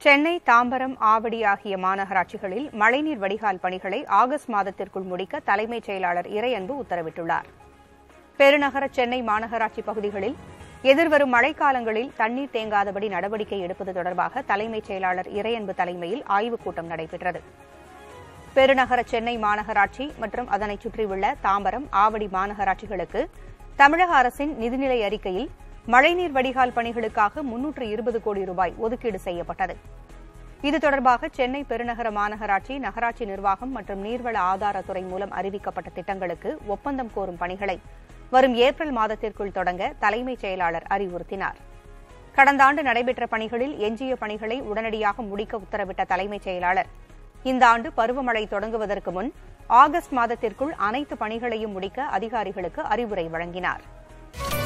சென்னை, தாம்பரம், ஆவடி ஆகிய மாநகராட்சிகளில் மழைநீர் வடிகால் பணிகளை ஆகஸ்ட் மாதத்திற்குள் முடிக்க தலைமைச் செயலாளர் இறையன்பு உத்தரவிட்டுள்ளார். பெருநகர சென்னை மாநகராட்சி பகுதிகளில் எதிர்வரும் மழைக்காலங்களில் தண்ணீர் தேங்காதபடி நடவடிக்கை எடுப்பது தொடர்பாக தலைமைச் செயலாளர் இறையன்பு தலைமையில் ஆய்வுக் கூட்டம் நடைபெற்றது. பெருநகர சென்னை மாநகராட்சி மற்றும் அதனைச் சுற்றியுள்ள தாம்பரம், ஆவடி மாநகராட்சிகளுக்கு தமிழக அரசின் நிதிநிலை அறிக்கையில் மழைநீர் வடிகால் பணிகளுக்காக 320 கோடி ரூபாய் ஒதுக்கீடு செய்யப்பட்டது. இது தொடர்பாக சென்னை பெருநகர மாநகராட்சி, நகராட்சி நிர்வாகம் மற்றும் நீர்வள ஆதாரத்துறை மூலம் அறிவிக்கப்பட்ட திட்டங்களுக்கு ஒப்பந்தம் கோரும் பணிகளை வரும் ஏப்ரல் மாதத்திற்குள் தொடங்க தலைமைச் செயலாளர் அறிவுறுத்தினார். கடந்த ஆண்டு நடைபெற்ற பணிகளில் எஞ்சிய பணிகளை உடனடியாக முடிக்க உத்தரவிட்ட தலைமைச் செயலாளர் இந்த ஆண்டு பருவமழை தொடங்குவதற்கு முன் ஆகஸ்ட் மாதத்திற்குள் அனைத்து பணிகளையும் முடிக்க அதிகாரிகளுக்கு அறிவுரை வழங்கினார்.